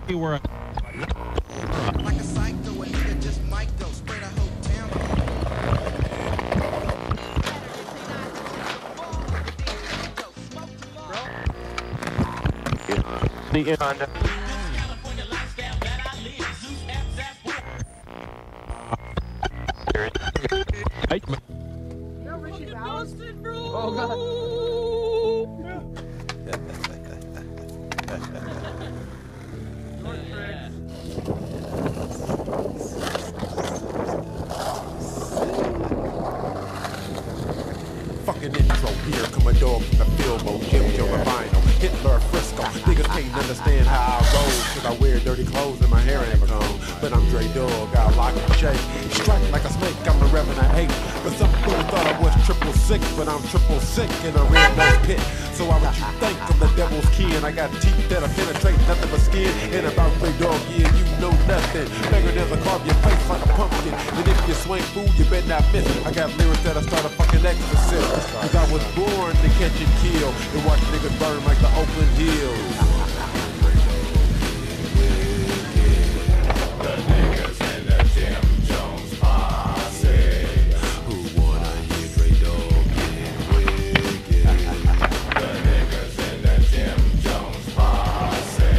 You were like a psycho, a nigga just might go spray the whole town. Oh God. Fucking intro, here come a dog from the Filmo, Jim Joe Rubino, Hitler, Frisco. Niggas can't understand how I roll, cause I wear dirty clothes and my hair ain't combed. But I'm Dre Dog, I lock and shake. Strike like a snake, I'm the Reverend I hate. But some people thought I was 666, but I'm triple sick in a red nose pit. So why would you think I'm the devil's kin? I got teeth that'll penetrate nothing but skin. And about Dre Dog, yeah, you know nothing. Fingernails will carve your face like a pumpkin. And if you swing fool, you better not miss. I got lyrics that'll start a fucking exorcist. Cause I was born to catch and kill and watch niggas burn like the Oakland Hills. The niggas in the Jim Jones posse. Who wanna hear Dre Dog get wicked? The niggas in the Jim Jones posse.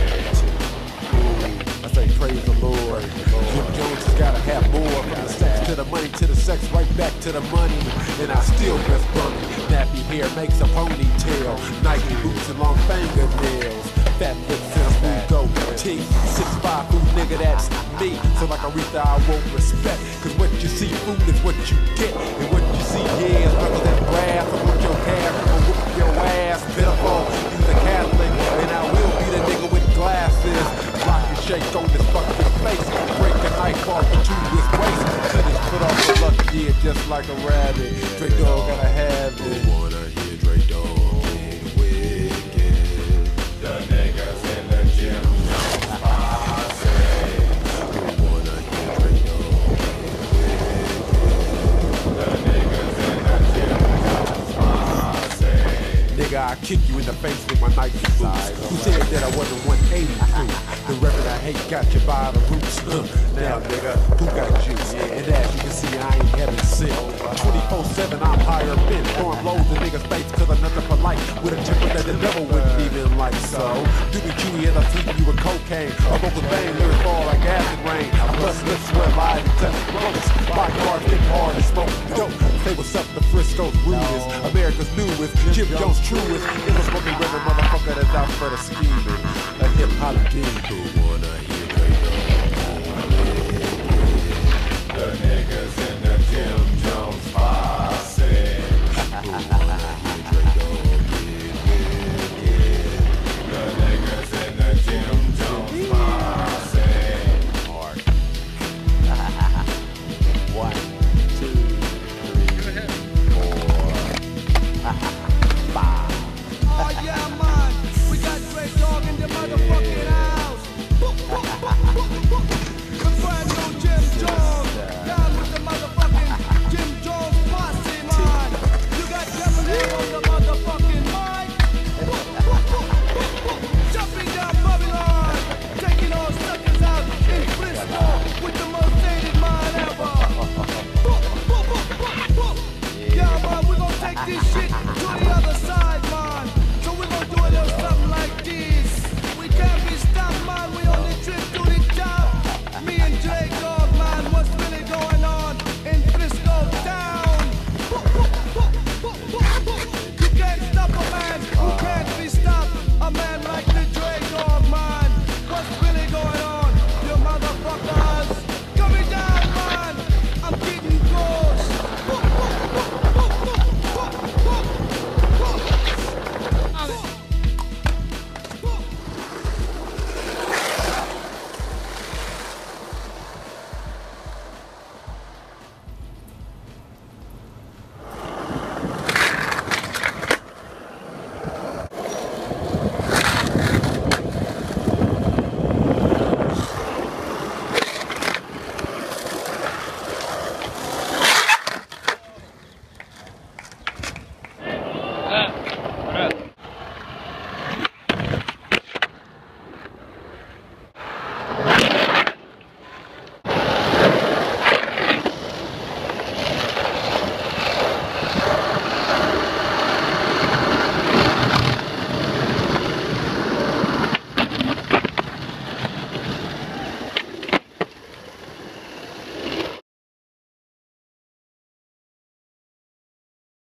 I say praise the Lord. Jim Jones has gotta have more. From the sex to the money to the sex, right back to the money. And I still dress funny. Nappy hair makes a ponytail. Nike boots and long fingernails. Fat lips and a smooth goatee. 6'5" food nigga, that's me. So like Aretha, I won't respect. Cause what you see, food is what you get. And what you see, yeah, is knuckles and brass. I want your calf, I'm gonna whoop your ass. Pitiful, you's a Catholic. And I will be the nigga with glasses. Rock and shake on this fucking face. Break a knife off into his waist. Till it's put off the luck, yeah, just like a rabbit. Dre Dog gotta have it. Wanna hear Dre Dog get wicked? The niggas in the Jim Jones posse. Who wanna hear Dre Dog get wicked? The niggas in the Jim Jones posse. Nigga, I kick you in the face with my Nike boots. Who said that I wasn't 182? The record I hate got you by the roots. Now, nigga, who got juice? And as you can see, I ain't heaven sick. 24/7, I'm higher bent. Throwing blows in niggas' face cause I'm nothing polite. With a temper that the devil wouldn't even like. So, doobie cutie and I'm sweeping you with cocaine. A vocal bang, lyrics fall like acid rain. I bust lips, swear lies, and test ropes. My car, thick hard, and smoke dope. Say what's up, the Frisco's rudest. America's newest, Jim Jones truest. It was smoking with a motherfucker that's out for the scheming. A hip hop demon. Who wanna hear